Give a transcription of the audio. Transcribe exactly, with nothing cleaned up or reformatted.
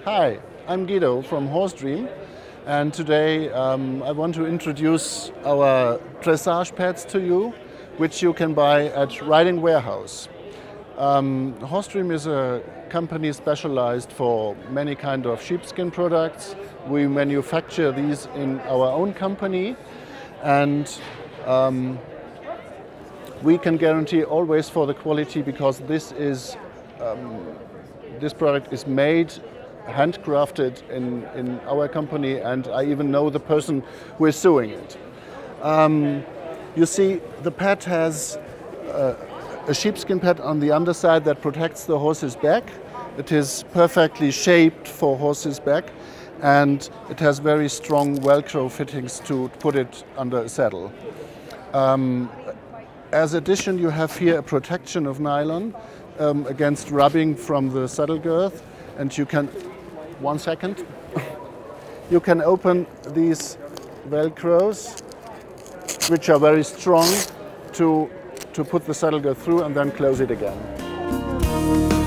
Hi, I'm Guido from Horsedream, and today um, I want to introduce our dressage pads to you, which you can buy at Riding Warehouse. Um, Horsedream is a company specialized for many kind of sheepskin products. We manufacture these in our own company, and um, we can guarantee always for the quality, because this is um, this product is made handcrafted in, in our company, and I even know the person who is sewing it. Um, you see, the pad has uh, a sheepskin pad on the underside that protects the horse's back. It is perfectly shaped for horse's back, and it has very strong Velcro fittings to put it under a saddle. Um, as addition, you have here a protection of nylon um, against rubbing from the saddle girth, and you can One second. You can open these Velcros, which are very strong, to, to put the saddle girth through and then close it again.